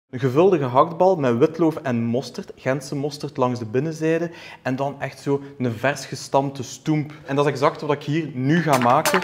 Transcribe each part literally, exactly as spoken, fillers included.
Een gevulde gehaktbal met witloof en mosterd, Gentse mosterd langs de binnenzijde en dan echt zo een vers gestampte stoemp. En dat is exact wat ik hier nu ga maken.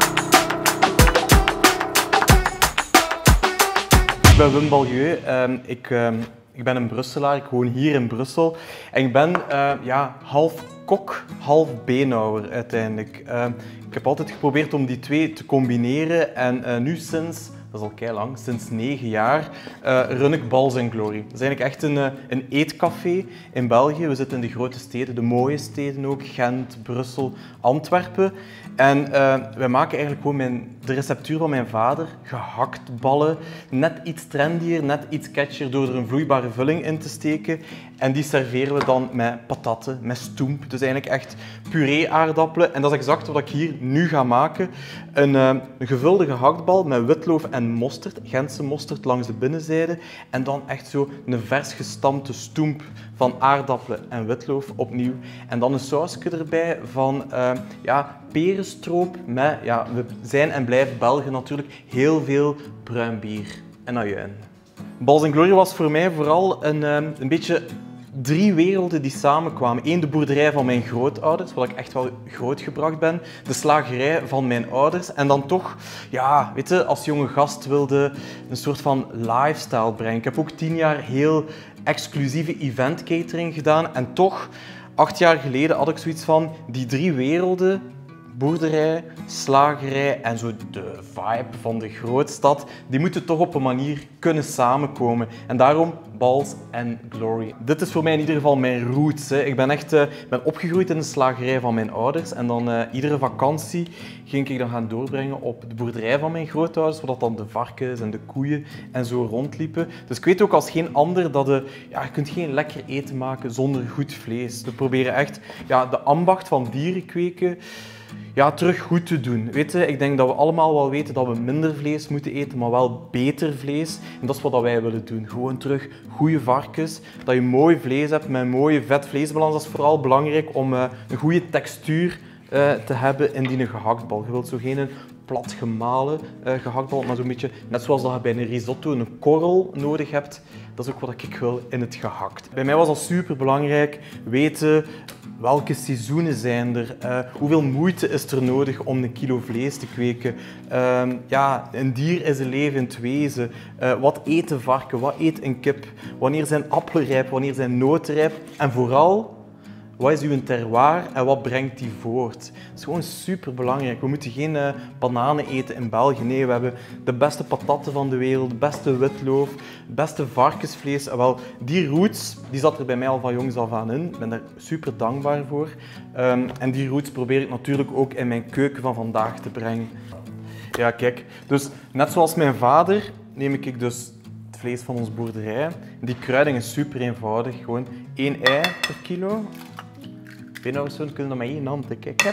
Ik ben Wim Ballieu. Uh, ik, uh, ik ben een Brusselaar, ik woon hier in Brussel. En ik ben uh, ja, half kok, half beenhouwer uiteindelijk. Uh, ik heb altijd geprobeerd om die twee te combineren en uh, nu sinds... Dat is al kei lang, sinds negen jaar, uh, run ik Balls and Glory. Dat is eigenlijk echt een, een eetcafé in België. We zitten in de grote steden, de mooie steden ook, Gent, Brussel, Antwerpen. En uh, wij maken eigenlijk gewoon mijn, de receptuur van mijn vader, gehaktballen. Net iets trendier, net iets catchier door er een vloeibare vulling in te steken. En die serveren we dan met patatten, met stoemp. Dus eigenlijk echt puree aardappelen. En dat is exact wat ik hier nu ga maken. Een, uh, een gevulde gehaktbal met witloof en mosterd, Gentse mosterd langs de binnenzijde. En dan echt zo een vers gestampte stoemp van aardappelen en witloof opnieuw. En dan een sausje erbij van uh, ja, perenstroop met, ja, we zijn en blijven Belgen natuurlijk, heel veel bruin bier en ajuin. Balls and Glory was voor mij vooral een, een beetje drie werelden die samenkwamen. Eén, de boerderij van mijn grootouders, waar ik echt wel grootgebracht ben. De slagerij van mijn ouders. En dan toch, ja, weet je, als jonge gast wilde een soort van lifestyle brengen. Ik heb ook tien jaar heel exclusieve event catering gedaan. En toch, acht jaar geleden had ik zoiets van, die drie werelden, boerderij, slagerij en zo de vibe van de grootstad, die moeten toch op een manier kunnen samenkomen. En daarom Balls and Glory. Dit is voor mij in ieder geval mijn roots. Hè. Ik ben echt uh, ben opgegroeid in de slagerij van mijn ouders en dan uh, iedere vakantie ging ik dan gaan doorbrengen op de boerderij van mijn grootouders, waar dan de varkens en de koeien en zo rondliepen. Dus ik weet ook als geen ander dat uh, ja, je kunt geen lekker eten maken zonder goed vlees. We proberen echt ja, de ambacht van dieren kweken ja, terug goed te doen. Weet je, ik denk dat we allemaal wel weten dat we minder vlees moeten eten, maar wel beter vlees. En dat is wat wij willen doen. Gewoon terug goede varkens, dat je mooi vlees hebt met een mooie vet-vleesbalans. Dat is vooral belangrijk om uh, een goede textuur uh, te hebben in die gehaktbal. Je wilt zo geen plat gemalen uh, gehaktbal, maar zo'n beetje net zoals dat je bij een risotto een korrel nodig hebt. Dat is ook wat ik wil in het gehakt. Bij mij was dat super belangrijk weten welke seizoenen zijn er, uh, hoeveel moeite is er nodig om een kilo vlees te kweken. Uh, ja, een dier is een levend wezen. Uh, wat eet een varken, wat eet een kip? Wanneer zijn appelen rijp, wanneer zijn noten rijp? En vooral, wat is uw terroir en wat brengt die voort? Dat is gewoon super belangrijk. We moeten geen uh, bananen eten in België. Nee, we hebben de beste patatten van de wereld, de beste witloof, het beste varkensvlees. En wel, die roots, die zat er bij mij al van jongs af aan in. Ik ben daar super dankbaar voor. Um, en die roots probeer ik natuurlijk ook in mijn keuken van vandaag te brengen. Ja, kijk. Dus net zoals mijn vader neem ik dus het vlees van onze boerderij. Die kruiding is super eenvoudig. Gewoon één ei per kilo. Beenhouwerszoon kunnen dat met één hand. Kijk,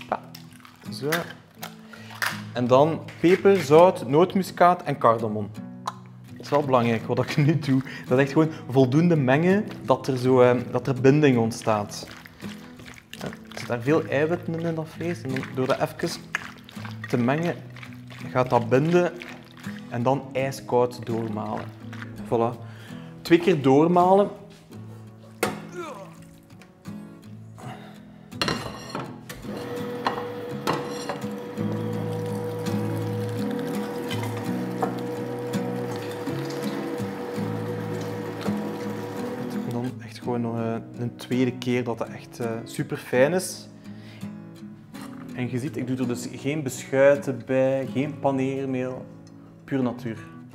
zo. En dan peper, zout, nootmuskaat en cardamom. Dat is wel belangrijk wat ik nu doe. Dat is echt gewoon voldoende mengen dat er, zo, uh, dat er binding ontstaat. Ja, er zitten daar veel eiwitten in dat vlees. En dan, door dat even te mengen gaat dat binden en dan ijskoud doormalen. Voilà. Twee keer doormalen. Gewoon uh, een tweede keer dat het echt uh, super fijn is. En je ziet, ik doe er dus geen beschuiten bij, geen paneermeel, puur natuur.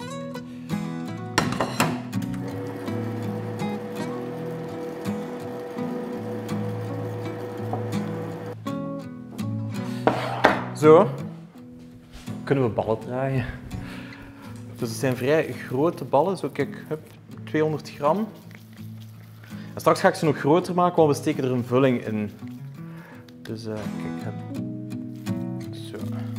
Zo kunnen we ballen draaien. Dus het zijn vrij grote ballen, zo kijk, hup, tweehonderd gram. En straks ga ik ze nog groter maken, want we steken er een vulling in. Dus uh, kijk, heb... zo.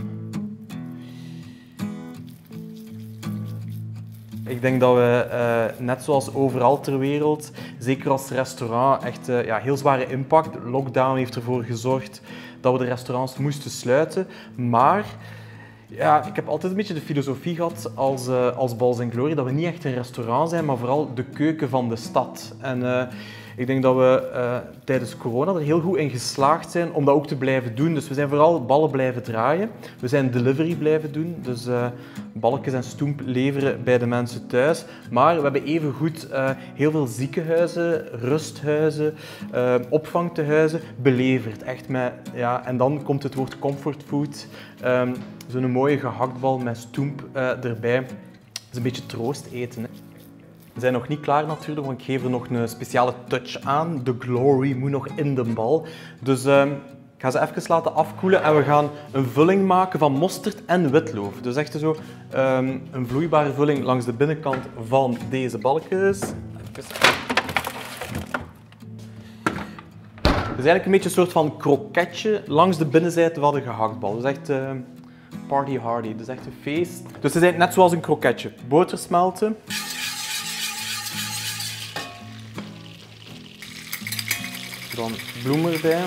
Ik denk dat we, uh, net zoals overal ter wereld, zeker als restaurant, echt uh, ja, heel zware impact. Lockdown heeft ervoor gezorgd dat we de restaurants moesten sluiten. Maar Ja, ik heb altijd een beetje de filosofie gehad als, uh, als Balls and Glory dat we niet echt een restaurant zijn, maar vooral de keuken van de stad. En uh, ik denk dat we uh, tijdens corona er heel goed in geslaagd zijn om dat ook te blijven doen. Dus we zijn vooral ballen blijven draaien. We zijn delivery blijven doen, dus uh, balletjes en stoemp leveren bij de mensen thuis. Maar we hebben evengoed uh, heel veel ziekenhuizen, rusthuizen, uh, opvangtehuizen beleverd. Echt met, ja, en dan komt het woord comfortfood. Um, Zo'n mooie gehaktbal met stoemp uh, erbij. Dat is een beetje troost eten. Hè. We zijn nog niet klaar natuurlijk, want ik geef er nog een speciale touch aan. De glory moet nog in de bal. Dus uh, ik ga ze even laten afkoelen en we gaan een vulling maken van mosterd en witloof. Dus echt zo um, een vloeibare vulling langs de binnenkant van deze balkjes. Het is eigenlijk een beetje een soort van kroketje langs de binnenzijde van de gehaktbal. Dus echt uh, party hardy, dus echt een feest. Dus het is net zoals een kroketje. Boter smelten. Dan bloem erbij.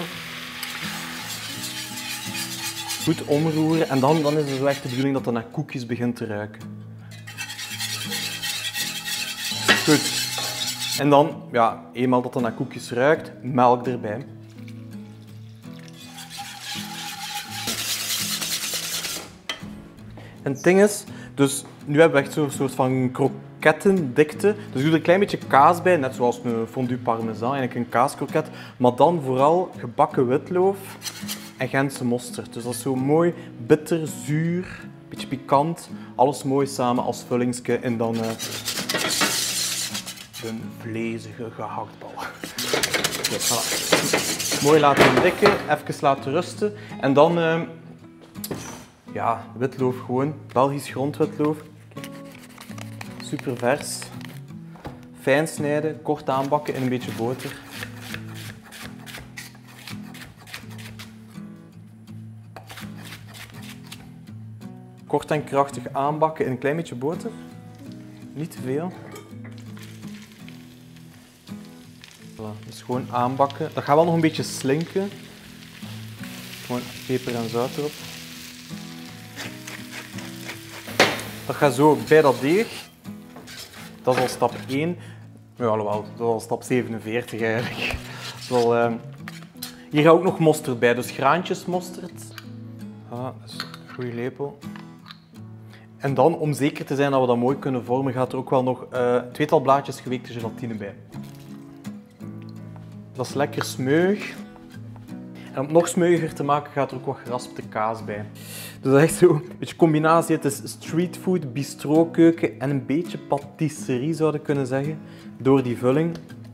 Goed omroeren en dan, dan is het zo echt de bedoeling dat het naar koekjes begint te ruiken. Goed. En dan, ja, eenmaal dat het naar koekjes ruikt, melk erbij. En het ding is, dus nu hebben we echt zo'n soort van krokettendikte. Dus doe er een klein beetje kaas bij, net zoals een fondue parmesan, eigenlijk een kaaskroket. Maar dan vooral gebakken witloof en Gentse mosterd. Dus dat is zo mooi bitter, zuur, een beetje pikant. Alles mooi samen als vullingsje en dan uh, een vlezige gehaktbal. Okay, voilà. Mooi laten dikken, even laten rusten en dan... Uh, Ja, witloof gewoon. Belgisch grondwitloof. Super vers. Fijn snijden, kort aanbakken in een beetje boter. Kort en krachtig aanbakken in een klein beetje boter. Niet te veel. Voilà, dus gewoon aanbakken. Dat gaat wel nog een beetje slinken. Gewoon peper en zout erop. Dat gaat zo bij dat deeg. Dat is al stap één. Ja, alhoewel, dat is al stap zevenenveertig eigenlijk. Wel, uh... Hier gaat ook nog mosterd bij, dus graantjes mosterd. Voilà, dus een goede lepel. En dan, om zeker te zijn dat we dat mooi kunnen vormen, gaat er ook wel nog uh, tweetal blaadjes geweekte gelatine bij. Dat is lekker smeuig. En om het nog smeuiger te maken, gaat er ook wat geraspte kaas bij. Dus dat is echt zo een beetje combinatie. Het is streetfood, bistrokeuken en een beetje patisserie, zouden we kunnen zeggen, door die vulling.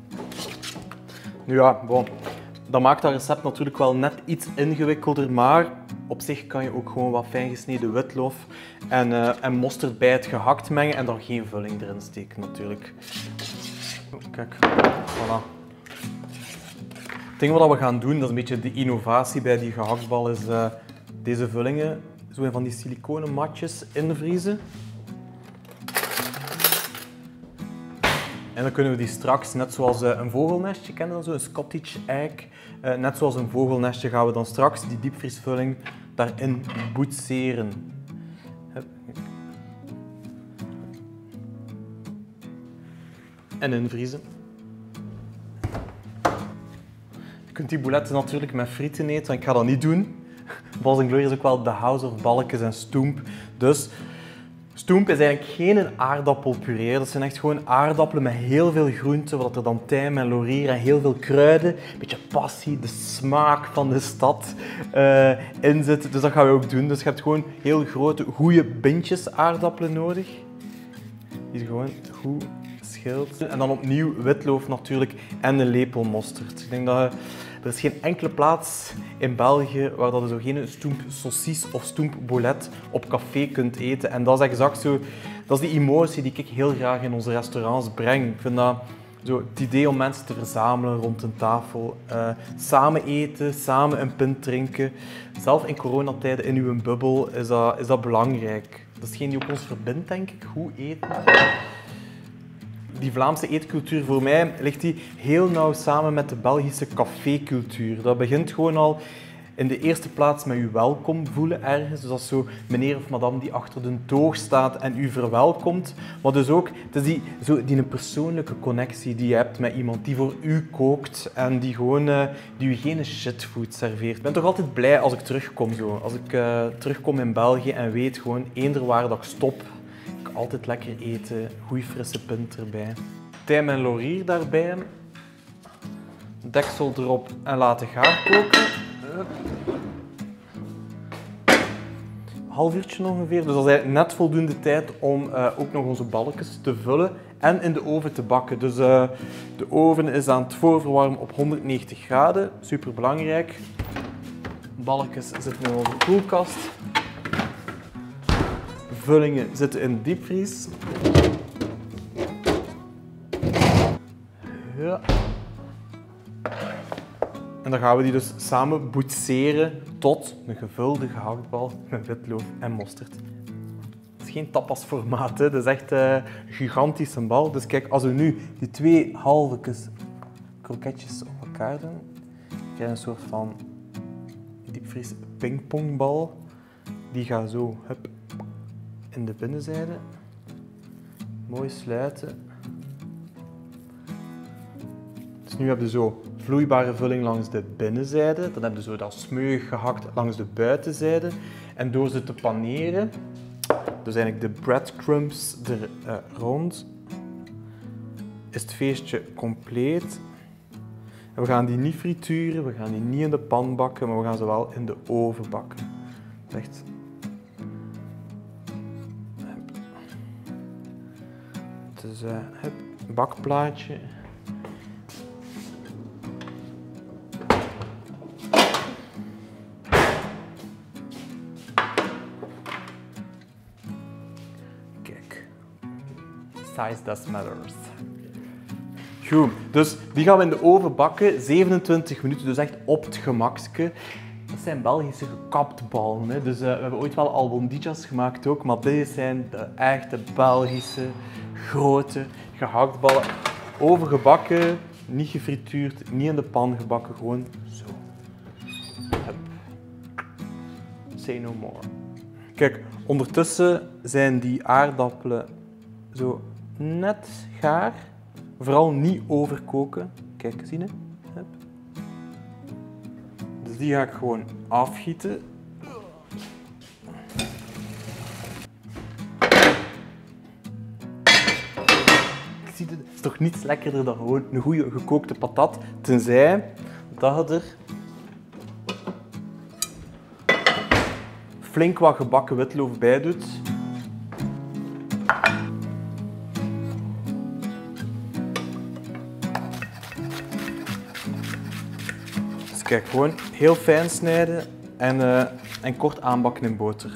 Nu ja, bon, dat maakt dat recept natuurlijk wel net iets ingewikkelder, maar op zich kan je ook gewoon wat fijn gesneden witloof en, uh, en mosterd bij het gehakt mengen en dan geen vulling erin steken natuurlijk. Oh, kijk, voilà. Het ding wat we gaan doen, dat is een beetje de innovatie bij die gehaktbal, is uh, deze vullingen zo in van die siliconen matjes invriezen. En dan kunnen we die straks, net zoals uh, een vogelnestje, kennen dat zo, een Scottish egg, uh, net zoals een vogelnestje gaan we dan straks die diepvriesvulling daarin boetseren. Hup. En invriezen. Je kunt die bouletten natuurlijk met frieten eten, maar ik ga dat niet doen. Balls and Glory is ook wel de house of balletjes en stoemp. Dus stoemp is eigenlijk geen aardappelpuree. Dat zijn echt gewoon aardappelen met heel veel groenten, wat er dan tijm en laurier en heel veel kruiden, een beetje passie, de smaak van de stad uh, in zit. Dus dat gaan we ook doen. Dus je hebt gewoon heel grote, goede bintjes aardappelen nodig. Die je gewoon goed schilt. En dan opnieuw witloof natuurlijk en een lepel mosterd. Ik denk dat je, er is geen enkele plaats in België waar dat je zo geen stoemp saucisse of stoemp boulette op café kunt eten. En dat is exact zo, dat is die emotie die ik heel graag in onze restaurants breng. Ik vind dat zo het idee om mensen te verzamelen rond een tafel, uh, samen eten, samen een pint drinken. Zelf in coronatijden in uw bubbel is dat, is dat belangrijk. Dat is hetgeen die ook ons verbindt, denk ik, goed eten. Die Vlaamse eetcultuur, voor mij ligt die heel nauw samen met de Belgische cafécultuur. Dat begint gewoon al in de eerste plaats met u welkom voelen ergens. Dus dat is zo meneer of madame die achter de toog staat en u verwelkomt. Maar dus ook, het is die, zo, die een persoonlijke connectie die je hebt met iemand die voor u kookt en die gewoon uh, die u geen shitfood serveert. Ik ben toch altijd blij als ik terugkom zo. Als ik uh, terugkom in België en weet gewoon eender waar dat ik stop, ik altijd lekker eten, goeie frisse pint erbij. Tijm en laurier daarbij. Deksel erop en laten gaarkoken. Half uurtje ongeveer, dus dat is eigenlijk net voldoende tijd om uh, ook nog onze balletjes te vullen en in de oven te bakken. Dus uh, de oven is aan het voorverwarmen op honderdnegentig graden, super belangrijk. Balletjes zitten in onze koelkast. Vullingen zitten in de diepvries. Ja. En dan gaan we die dus samen boetseren tot een gevulde gehaktbal met witloof en mosterd. Het is geen tapasformaat, hè. Dat is echt uh, een gigantische bal. Dus kijk, als we nu die twee halve kroketjes op elkaar doen, krijg je een soort van diepvries pingpongbal. Die gaat zo hup, in de binnenzijde. Mooi sluiten. Dus nu heb je zo vloeibare vulling langs de binnenzijde. Dan heb je zo dat smeuig gehakt langs de buitenzijde. En door ze te paneren, dus eigenlijk de breadcrumbs er uh, rond, is het feestje compleet. En we gaan die niet frituren, we gaan die niet in de pan bakken, maar we gaan ze wel in de oven bakken. Echt. Het is uh, een bakplaatje. Size does matters. Goed, dus die gaan we in de oven bakken, zevenentwintig minuten, dus echt op het gemakske. Dat zijn Belgische gekaptballen, hè. Dus uh, we hebben ooit wel albondijas gemaakt ook, maar dit zijn de echte Belgische, grote gehaktballen. Overgebakken, niet gefrituurd, niet in de pan gebakken, gewoon zo. Hup. Say no more. Kijk, ondertussen zijn die aardappelen zo net gaar. Vooral niet overkoken. Kijk, zie je? Hup. Dus die ga ik gewoon afgieten. Zie je, het is toch niets lekkerder dan gewoon een goede gekookte patat. Tenzij dat je er flink wat gebakken witloof bij doet. Kijk, gewoon heel fijn snijden en, uh, en kort aanbakken in boter.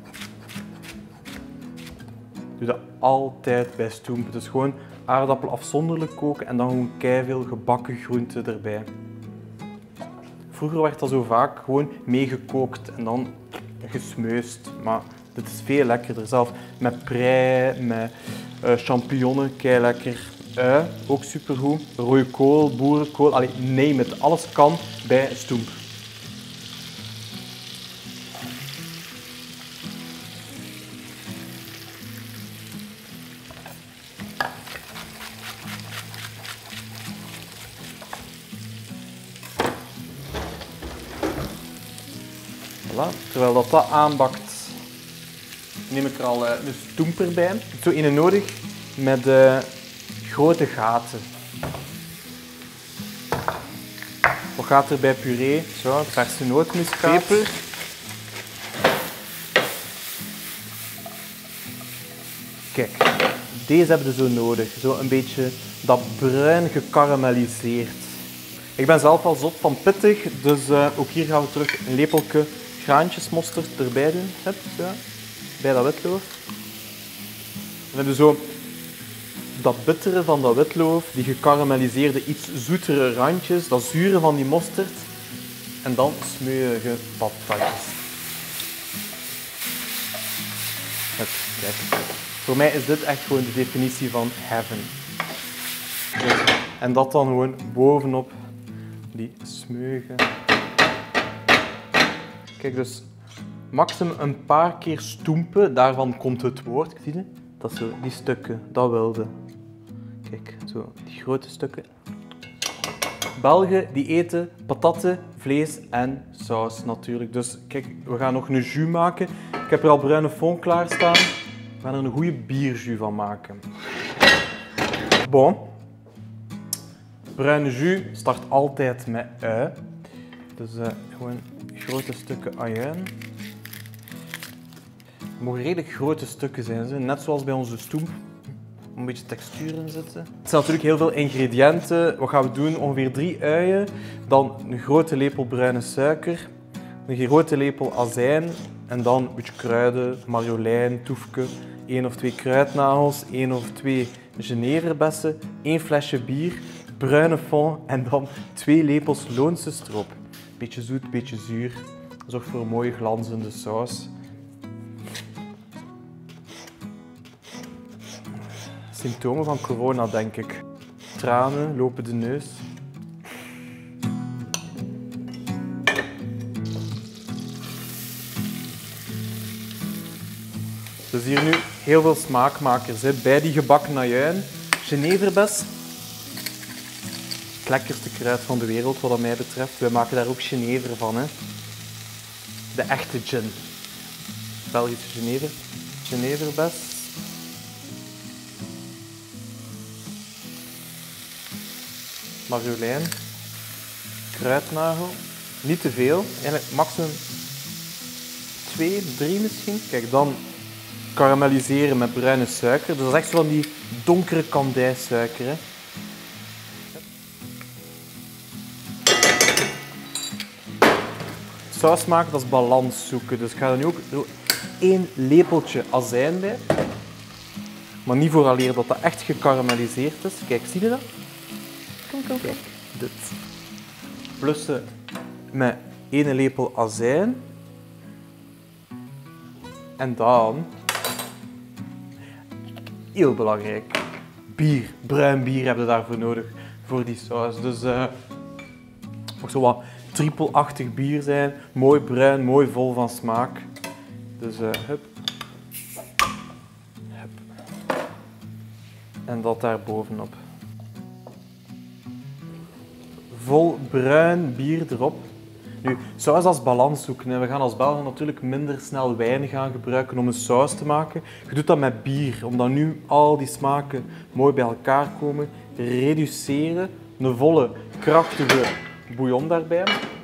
Doe dat altijd bij stoempen. Dus gewoon aardappelen afzonderlijk koken en dan gewoon keiveel gebakken groenten erbij. Vroeger werd dat zo vaak gewoon meegekookt en dan gesmeust. Maar dit is veel lekkerder. Zelf met prei, met uh, champignonnen, kei lekker. Ui, ook supergoed. Rode kool, boerenkool, allee, name it. Alles kan bij stoemp. Voilà. Terwijl dat, dat aanbakt, neem ik er al uh, een stoemp erbij. Ik heb zo een nodig met uh, grote gaten. Wat gaat er bij puree? Zo, verse nootmuskaat. Peper. Kijk, deze hebben we zo nodig. Zo een beetje dat bruin gekarameliseerd. Ik ben zelf al zot van pittig, dus uh, ook hier gaan we terug een lepeltje graantjesmosterd erbij doen. Hup, zo, bij dat witloof. Dan hebben we zo dat bittere van dat witloof, die gekarameliseerde, iets zoetere randjes, dat zure van die mosterd. En dan smeuïge patatjes. Hup, kijk. Voor mij is dit echt gewoon de definitie van heaven. Dus, en dat dan gewoon bovenop die smeuïge Kijk, dus maximum een paar keer stoempen, daarvan komt het woord. Zie je? Dat zo, die stukken, dat wilde. Kijk, zo, die grote stukken. Belgen die eten patatten, vlees en saus natuurlijk. Dus kijk, we gaan nog een jus maken. Ik heb er al bruine fond klaarstaan. We gaan er een goede bierjus van maken. Bon. Bruine jus start altijd met ui. Dus uh, gewoon grote stukken ajuin. Het mogen redelijk grote stukken zijn, zo. Net zoals bij onze stoemp. Een beetje textuur in zitten. Het zijn natuurlijk heel veel ingrediënten. Wat gaan we doen? Ongeveer drie uien, dan een grote lepel bruine suiker, een grote lepel azijn en dan een beetje kruiden, marjolein, toefke, één of twee kruidnagels, één of twee jeneverbessen, één flesje bier, bruine fond en dan twee lepels Loonse stroop. Beetje zoet, beetje zuur. Zorgt voor een mooie glanzende saus. Symptomen van corona, denk ik. Tranen, lopende neus. Dus hier nu heel veel smaakmakers hè. Bij die gebakken ajuin. Geneverbes. Het lekkerste kruid van de wereld wat mij betreft. Wij maken daar ook genever van. Hè. De echte gin. Belgische genever. Geneverbes. Marjolein, kruidnagel, niet te veel, eigenlijk maximum twee, drie misschien. Kijk, dan karamelliseren met bruine suiker. Dus dat is echt zo van die donkere kandijsuiker. Hè. Saus maken, dat is balans zoeken. Dus ik ga er nu ook één lepeltje azijn bij. Maar niet vooraleer dat dat echt gekarameliseerd is. Kijk, zie je dat? Kom, kom, kijk, dit. Plussen met één lepel azijn. En dan, heel belangrijk, bier. Bruin bier hebben we daarvoor nodig, voor die saus. Dus uh, mag zo wat trippelachtig bier zijn. Mooi bruin, mooi vol van smaak. Dus uh, hup. Hup. En dat daar bovenop. Vol bruin bier erop. Nu, saus als balans zoeken. We gaan als Belgen natuurlijk minder snel wijn gaan gebruiken om een saus te maken. Je doet dat met bier, omdat nu al die smaken mooi bij elkaar komen. Reduceren, een volle, krachtige bouillon daarbij.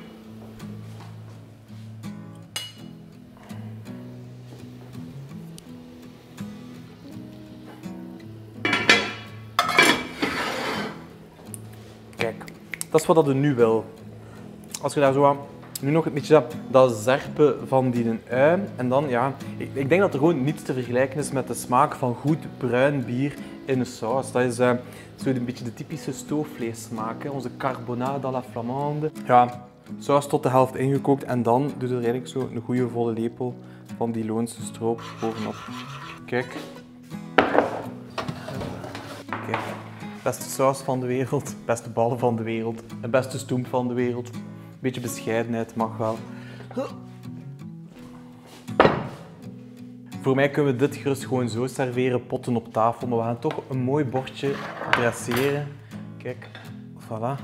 Kijk. Dat is wat je nu wil. Als je daar zo aan, nu nog een beetje dat, dat zerpen van die ui. En dan, ja, ik, ik denk dat er gewoon niets te vergelijken is met de smaak van goed bruin bier in een saus. Dat is uh, zo een beetje de typische stoofvleessmaak, hè? Onze carbonade à la flamande. Ja, saus tot de helft ingekookt en dan doe je er eigenlijk zo een goede volle lepel van die Loonse stroop bovenop. Kijk. Kijk. Beste saus van de wereld, beste ballen van de wereld, de beste stoemp van de wereld. Een beetje bescheidenheid mag wel. Voor mij kunnen we dit gerust gewoon zo serveren, potten op tafel, maar we gaan toch een mooi bordje dresseren. Kijk, voilà.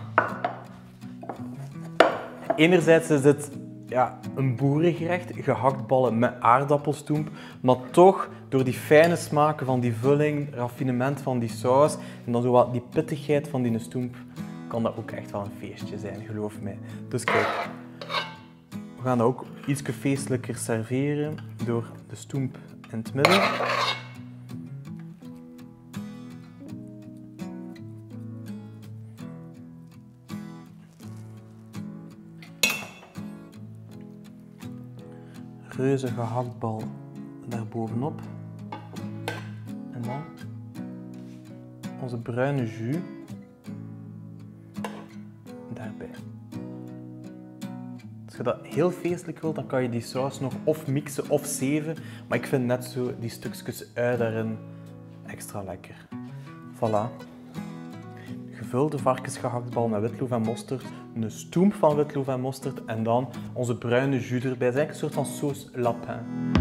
Enerzijds is dit ja, een boerengerecht, gehaktballen met aardappelstoemp, maar toch door die fijne smaken van die vulling, raffinement van die saus en dan zo wat die pittigheid van die stoemp, kan dat ook echt wel een feestje zijn, geloof mij. Dus kijk, we gaan dat ook iets feestelijker serveren door de stoemp in het midden. Reuze gehaktbal daar bovenop. En dan onze bruine jus daarbij. Als je dat heel feestelijk wilt, dan kan je die saus nog of mixen of zeven. Maar ik vind net zo die stukjes ui daarin extra lekker. Voilà. gevulde varkensgehaktbal met witlof en mosterd, een stoemp van witlof en mosterd en dan onze bruine jus erbij. Het is eigenlijk een soort van sauce lapin.